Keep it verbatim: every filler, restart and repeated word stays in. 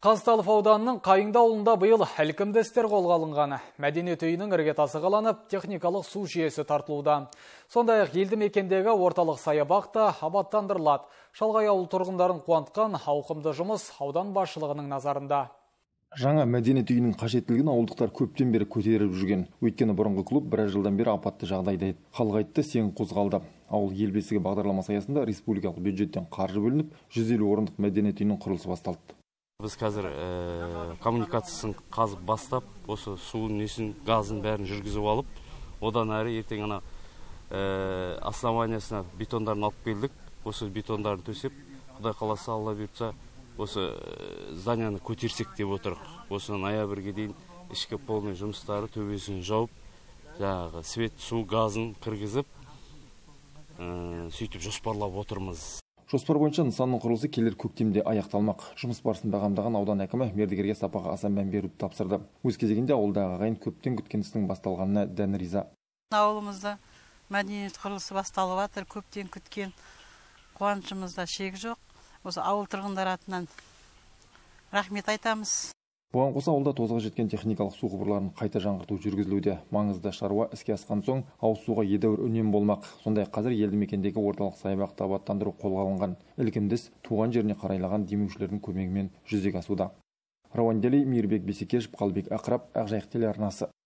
Қазталов ауданының Қайыңды ауылында биыл ілкімді істер қолға алынғаны. Мәдениет үйінің іргетасы қаланып, техникалық су жүйесі тартылуда. Сондай-ақ елді мекендегі орталық саябақ та абаттандырылады. Шалғай ауыл тұрғындарын қуантқан ауқымды жұмыс аудан басшылығының назарында. Жаңа мәдениет үйінің қажеттілігін ауылдықтар көптен бері көтеріп жүрген. Өйткені бұрынғы клуб біраз жылдан бері апатты жағдайда еді. Халық айтты, сен қозғалды. Ауыл ел бесігі бағдарламасы аясында республикалық бюджеттен қаржы бөлініп, жүз елу орындық мәдениет үйінің құрылысы басталды. Біз қазір ә, коммуникациясын қазып бастап, осы суын, несін, газын бәрін жүргізіп алып, одан әрі ертең ана ә, основаниясына бетондарын алып келдік. Осы бетондарын төсеп, Құдай қаласа, Алла бұйыртса, осы зданияны көтерсек деп отырық. Осы ноябрьге дейін ішкі полный жұмыстары төбесін жауып, жаңағы свет, су, газын кіргізіп, ә, сөйтіп жоспарлап отырмыз. Жоспар бойынша нысанның құрылысы келер көктемде аяқталмақ. Жұмыс барысын бағамдаған аудан әкімі мердігерге сапаға аса мән беруді тапсырды. Өз кезегінде ауылдағы ағайын көптен күткен істің басталғанына дән риза. Ауылымызда мәдениет құрылысы басталып жатыр, көптен күткен, қуанышымызда шек жоқ. Осы ауыл тұрғындар атынан рахмет айтамыз. Бұған қоса ауылда тозығы жеткен техникалық су құбырларын қайта жаңғырту жүргізілуде. Маңызды шаруа іске асқан соң ауыз суға едәуір үнем болмақ. Сондай қазір елді мекендегі орталық саябақты абаттандыру қолға алынған. Ілкімді іс туған жеріне қарайлаған демеушілердің көмегімен жүзеге асуда. Рауан Дели, Мейірбек Бесекешев, Қалбек Ақырап, Ақжайық телеарнасы.